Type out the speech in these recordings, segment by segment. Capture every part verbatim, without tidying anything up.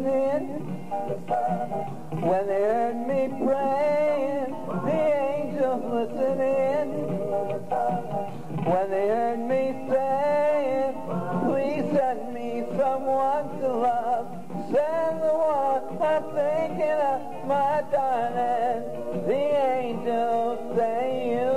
listening. When they heard me praying, the angels listening. When they heard me saying, please send me someone to love, send the one I'm thinking of, my darling. The angels say you.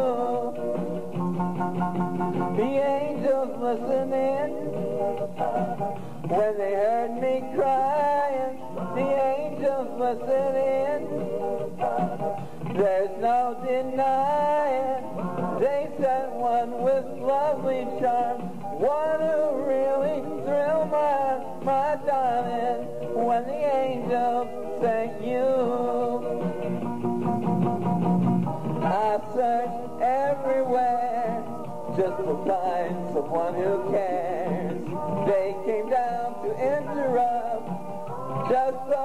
The angels listening. When they heard me crying, the angels listening. There's no denying, they sent one with lovely charm, one who really thrilled my, my darling, when the angels sent you. I searched everywhere just to find someone who cares. They came down to interrupt, just so